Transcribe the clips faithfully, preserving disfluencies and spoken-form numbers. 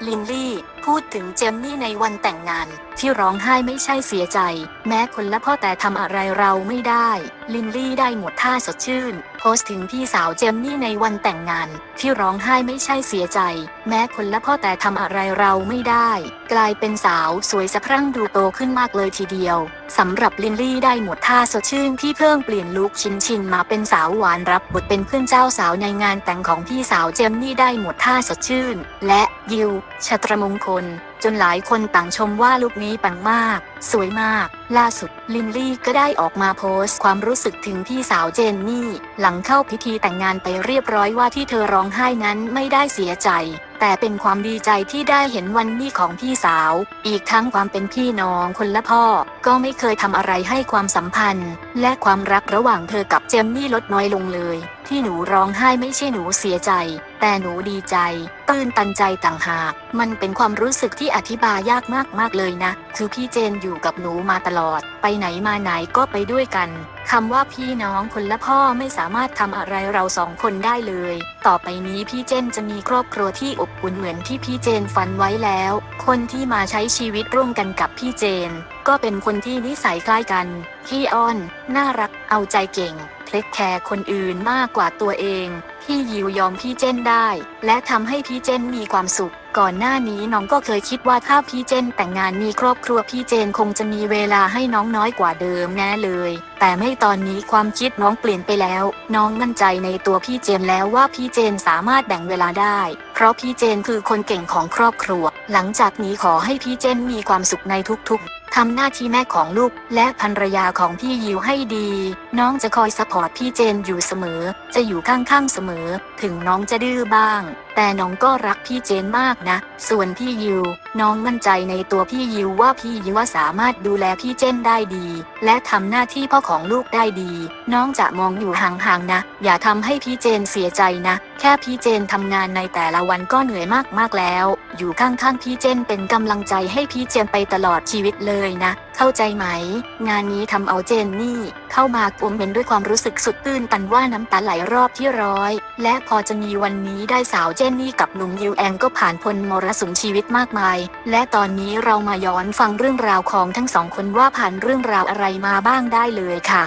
ลินลี่พูดถึงเจมนี่ในวันแต่งงานที่ร้องไห้ไม่ใช่เสียใจแม้คนละพ่อแต่ทำอะไรเราไม่ได้ลินลี่ได้หมดท่าสดชื่นโพสต์ถึงพี่สาวเจมนี่ในวันแต่งงานที่ร้องไห้ไม่ใช่เสียใจแม้คนละพ่อแต่ทำอะไรเราไม่ได้กลายเป็นสาวสวยสะพรั่งดูโตขึ้นมากเลยทีเดียวสำหรับลินลี่ได้หมดท่าสดชื่นที่เพิ่งเปลี่ยนลุคชินชินมาเป็นสาวหวานรับบทเป็นเพื่อนเจ้าสาวในงานแต่งของพี่สาวเจมนี่ได้หมดท่าสดชื่นและยิวชัตรมงคลจนหลายคนต่างชมว่าลุคนี้ปังมากสวยมากล่าสุดลินลี่ก็ได้ออกมาโพสต์ความรู้สึกถึงพี่สาวเจนนี่หลังเข้าพิธีแต่งงานไปเรียบร้อยว่าที่เธอร้องไห้นั้นไม่ได้เสียใจแต่เป็นความดีใจที่ได้เห็นวันนี้ของพี่สาวอีกทั้งความเป็นพี่น้องคนละพ่อก็ไม่เคยทำอะไรให้ความสัมพันธ์และความรักระหว่างเธอกับเจมนี่ลดน้อยลงเลยที่หนูร้องไห้ไม่ใช่หนูเสียใจแต่หนูดีใจตื้นตันใจต่างหากมันเป็นความรู้สึกที่อธิบายยากมากๆเลยนะคือพี่เจนอยู่กับหนูมาตลอดไปไหนมาไหนก็ไปด้วยกันคำว่าพี่น้องคนละพ่อไม่สามารถทำอะไรเราสองคนได้เลยต่อไปนี้พี่เจนจะมีครอบครัวที่อบอุ่นเหมือนที่พี่เจนฝันไว้แล้วคนที่มาใช้ชีวิตร่วมกันกับพี่เจนก็เป็นคนที่นิสัยคล้ายกันขี้อ้อนน่ารักเอาใจเก่งเทคแคร์คนอื่นมากกว่าตัวเองพี่ยิวยอมพี่เจนได้และทำให้พี่เจนมีความสุขก่อนหน้านี้น้องก็เคยคิดว่าถ้าพี่เจนแต่งงานมีครอบครัวพี่เจนคงจะมีเวลาให้น้องน้อยกว่าเดิมแน่เลยแต่ไม่ตอนนี้ความคิดน้องเปลี่ยนไปแล้วน้องมั่นใจในตัวพี่เจนแล้วว่าพี่เจนสามารถแบ่งเวลาได้เพราะพี่เจนคือคนเก่งของครอบครัวหลังจากนี้ขอให้พี่เจนมีความสุขในทุกๆทำหน้าที่แม่ของลูกและภรรยาของพี่ยิวให้ดีน้องจะคอยซัพพอร์ตพี่เจนอยู่เสมอจะอยู่ข้างๆเสมอถึงน้องจะดื้อบ้างแต่น้องก็รักพี่เจนมากนะส่วนพี่ยิวน้องมั่นใจในตัวพี่ยิวว่าพี่ยิวสามารถดูแลพี่เจนได้ดีและทำหน้าที่พ่อของลูกได้ดีน้องจะมองอยู่ห่างๆนะอย่าทำให้พี่เจนเสียใจนะแค่พี่เจนทำงานในแต่ละวันก็เหนื่อยมากๆแล้วอยู่ข้างๆพี่เจนเป็นกำลังใจให้พี่เจนไปตลอดชีวิตเลยนะเข้าใจไหมงานนี้ทำเอาเจนนี่เข้ามาคอมเมนต์ด้วยความรู้สึกสุดตื้นตันว่าน้ำตาไหลรอบที่ร้อยและพอจะมีวันนี้ได้สาวเจนนี่กับหนุ่มยิวแองก็ผ่านพ้นมรสุมชีวิตมากมายและตอนนี้เรามาย้อนฟังเรื่องราวของทั้งสองคนว่าผ่านเรื่องราวอะไรมาบ้างได้เลยค่ะ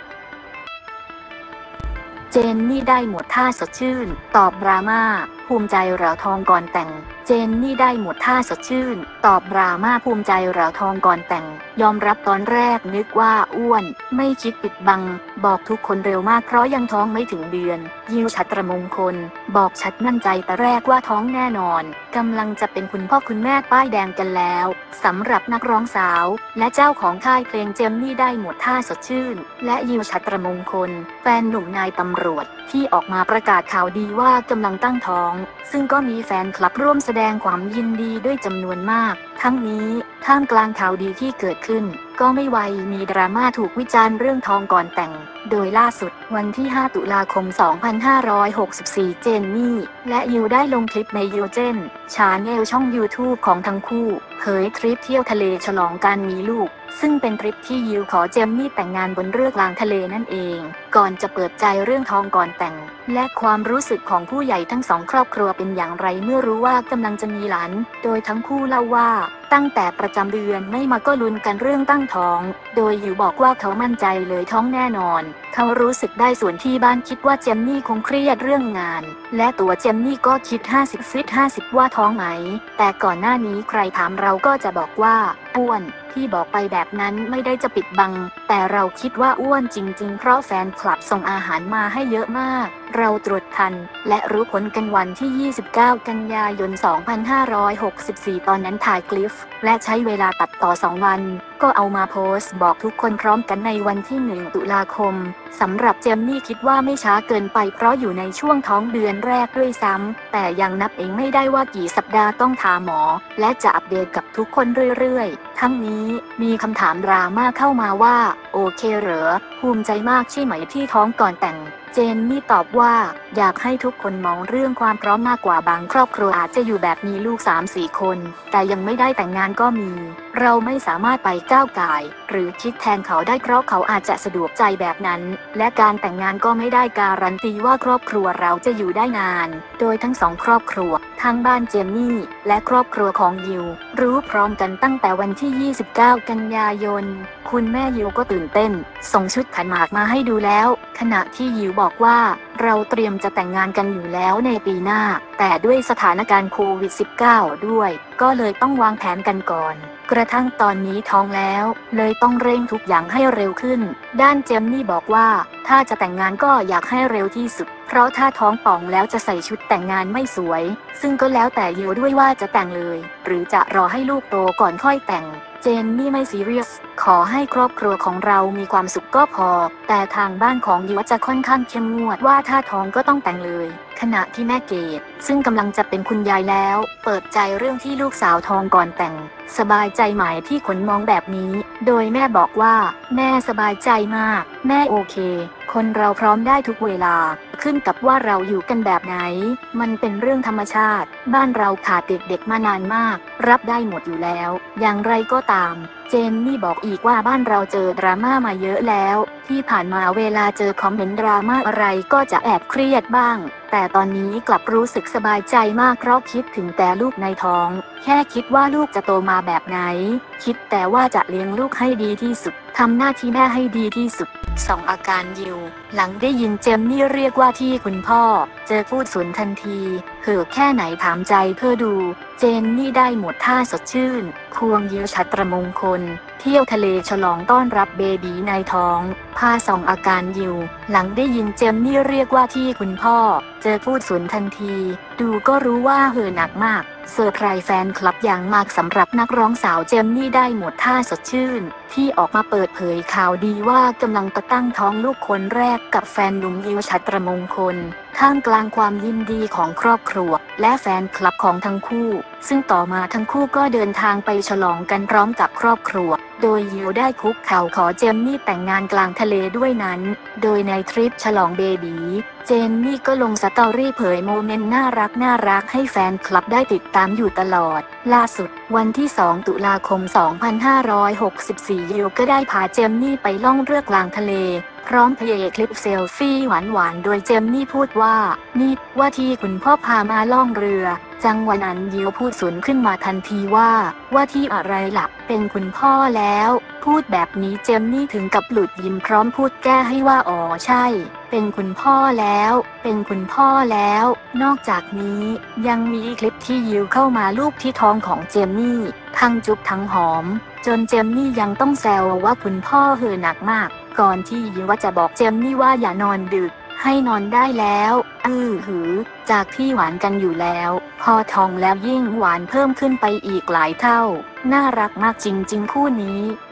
เจนนี่ได้หมดท่าสดชื่นตอบดราม่าภูมิใจเหราทองก่อนแต่งเจนนี่ได้หมดท่าสดชื่นตอบดราม่าภูมิใจเหราทองก่อนแต่งยอมรับตอนแรกนึกว่าอ้วนไม่คิดปิดบังบอกทุกคนเร็วมากเพราะยังท้องไม่ถึงเดือนยิวชัตรมงคลบอกชัดมั่นใจแต่แรกว่าท้องแน่นอนกำลังจะเป็นคุณพ่อคุณแม่ป้ายแดงกันแล้วสำหรับนักร้องสาวและเจ้าของค่ายเพลงเจมนี่ได้หมดท่าสดชื่นและยิวชัตรมงคลแฟนหนุ่มนายตำรวจที่ออกมาประกาศข่าวดีว่ากำลังตั้งท้องซึ่งก็มีแฟนคลับร่วมแสดงความยินดีด้วยจำนวนมากทั้งนี้ท่ามกลางข่าวดีที่เกิดขึ้นก็ไม่ไวมีดราม่าถูกวิจารณ์เรื่องท้องก่อนแต่งโดยล่าสุดวันที่ห้าตุลาคมสองพันห้าร้อยหกสิบสี่เจนนี่และยิวได้ลงคลิปในยูเจนชาแนลช่อง ยูทูบ ของทั้งคู่เผยทริปเที่ยวทะเลฉลองการมีลูกซึ่งเป็นทริปที่ยิวขอเจมนี่แต่งงานบนเรือกลางทะเลนั่นเองก่อนจะเปิดใจเรื่องท้องก่อนแต่งและความรู้สึกของผู้ใหญ่ทั้งสองครอบครัวเป็นอย่างไรเมื่อรู้ว่ากำลังจะมีหลานโดยทั้งคู่เล่าว่าตั้งแต่ประจำเดือนไม่มาก็ลุ้นกันเรื่องตั้งท้องโดยยิวบอกว่าเขามั่นใจเลยท้องแน่นอนเขารู้สึกได้ส่วนที่บ้านคิดว่าเจมนี่คงเครียดเรื่องงานและตัวเจมนี่ก็คิดห้าสิบฟิตห้าสิบว่าท้องไหมแต่ก่อนหน้านี้ใครถามเราก็จะบอกว่าอ้วนที่บอกไปแบบนั้นไม่ได้จะปิดบังแต่เราคิดว่าอ้วนจริงๆเพราะแฟนคลับส่งอาหารมาให้เยอะมากเราตรวจทันและรู้ผลกันวันที่ยี่สิบเก้ากันยายนสองพันห้าร้อยหกสิบสี่ตอนนั้นถ่ายคลิปและใช้เวลาตัดต่อสองวันก็เอามาโพสต์บอกทุกคนพร้อมกันในวันที่หนึ่งตุลาคมสำหรับเจมนี่คิดว่าไม่ช้าเกินไปเพราะอยู่ในช่วงท้องเดือนแรกด้วยซ้ำแต่ยังนับเองไม่ได้ว่ากี่สัปดาห์ต้องถามหมอและจะอัปเดตกับทุกคนเรื่อยๆทั้งนี้มีคำถามดราม่าเข้ามาว่าโอเคเหรอภูมิใจมากใช่ไหมที่ท้องก่อนแต่งเจนนี่ตอบว่าอยากให้ทุกคนมองเรื่องความพร้อมมากกว่าบางครอบครัวอาจจะอยู่แบบมีลูก สามสี่ คนแต่ยังไม่ได้แต่งงานก็มีเราไม่สามารถไปก้าวก่ายหรือคิดแทนเขาได้เพราะเขาอาจจะสะดวกใจแบบนั้นและการแต่งงานก็ไม่ได้การันตีว่าครอบครัวเราจะอยู่ได้นานโดยทั้งสองครอบครัวททั้งบ้านเจมมี่และครอบครัวของยิวรู้พร้อมกันตั้งแต่วันที่ ยี่สิบเก้า กันยายนคุณแม่ยิวก็ตื่นเต้นส่งชุดขันหมากมาให้ดูแล้วขณะที่ยิวบอกว่าเราเตรียมจะแต่งงานกันอยู่แล้วในปีหน้าแต่ด้วยสถานการณ์โควิด สิบเก้า ด้วยก็เลยต้องวางแผนกันก่อนกระทั่งตอนนี้ท้องแล้วเลยต้องเร่งทุกอย่างให้เร็วขึ้นด้านเจมมี่บอกว่าถ้าจะแต่งงานก็อยากให้เร็วที่สุดเพราะถ้าท้องป่องแล้วจะใส่ชุดแต่งงานไม่สวยซึ่งก็แล้วแต่ยิวด้วยว่าจะแต่งเลยหรือจะรอให้ลูกโตก่อนค่อยแต่งเจนนี่ไม่ซีเรียสขอให้ครอบครัวของเรามีความสุขก็พอแต่ทางบ้านของยิวจะค่อนข้างเข้มงวดว่าถ้าท้องก็ต้องแต่งเลยขณะที่แม่เกดซึ่งกำลังจะเป็นคุณยายแล้วเปิดใจเรื่องที่ลูกสาวท้องก่อนแต่งสบายใจไหมที่ขนมองแบบนี้โดยแม่บอกว่าแม่สบายใจมากแม่โอเคคนเราพร้อมได้ทุกเวลาขึ้นกับว่าเราอยู่กันแบบไหนมันเป็นเรื่องธรรมชาติบ้านเราขาดเด็กๆมานานมากรับได้หมดอยู่แล้วอย่างไรก็ตามเจนนี่บอกอีกว่าบ้านเราเจอดราม่ามาเยอะแล้วที่ผ่านมาเวลาเจอคอมเมนต์ดราม่าอะไรก็จะแอบเครียดบ้างแต่ตอนนี้กลับรู้สึกสบายใจมากเพราะคิดถึงแต่ลูกในท้องแค่คิดว่าลูกจะโตมาแบบไหนคิดแต่ว่าจะเลี้ยงลูกให้ดีที่สุดทำหน้าที่แม่ให้ดีที่สุดส่องอาการยิวหลังได้ยินเจมนี่เรียกว่าที่คุณพ่อเจอพูดสวนทันทีเหือแค่ไหนถามใจเพื่อดูเจนนี่ได้หมดท่าสดชื่นควงยิวชัตรมงคลเที่ยวทะเลฉลองต้อนรับเบบีในท้องพาส่องอาการยิวหลังได้ยินเจมนี่เรียกว่าที่คุณพ่อเจอพูดสวนทันทีดูก็รู้ว่าเหือหนักมากเซอร์ไพรส์แฟนคลับอย่างมากสำหรับนักร้องสาวเจมนี่ได้หมดท่าสดชื่นที่ออกมาเปิดเผยข่าวดีว่ากำลังจะตั้งท้องลูกคนแรกกับแฟนหนุ่มยิวชัตรมงคลท่ามกลางความยินดีของครอบครัวและแฟนคลับของทั้งคู่ซึ่งต่อมาทั้งคู่ก็เดินทางไปฉลองกันพร้อมกับครอบครัวโดยยิวได้คุกเข่าขอเจมนี่แต่งงานกลางทะเลด้วยนั้นโดยในทริปฉลองเบบีเจนนี่ก็ลงสตอรี่เผยโมเมนต์น่ารักน่ารักให้แฟนคลับได้ติดตามอยู่ตลอดล่าสุดวันที่สองตุลาคมสองพันห้าร้อยหกสิบสี่ยิวก็ได้พาเจมนี่ไปล่องเรือกลางทะเลพร้อมเพย์คลิปเซลฟี่หวานๆโดยเจมนี่พูดว่านี่ว่าที่คุณพ่อพามาล่องเรือจังหวะนั้นยิวพูดสวนขึ้นมาทันทีว่าว่าที่อะไรล่ะเป็นคุณพ่อแล้วพูดแบบนี้เจมนี่ถึงกับหลุดยิ้มพร้อมพูดแก้ให้ว่าอ๋อใช่เป็นคุณพ่อแล้วเป็นคุณพ่อแล้วนอกจากนี้ยังมีคลิปที่ยิวเข้ามาลูบที่ท้องของเจมนี่ทั้งจุ๊บทั้งหอมจนเจมนี่ยังต้องแซวว่าคุณพ่อเห่อหนักมากก่อนที่ยิวว่าจะบอกเจมนี่ว่าอย่านอนดึกให้นอนได้แล้วอือหือจากที่หวานกันอยู่แล้วพอท้องแล้วยิ่งหวานเพิ่มขึ้นไปอีกหลายเท่าน่ารักมากจริงๆคู่นี้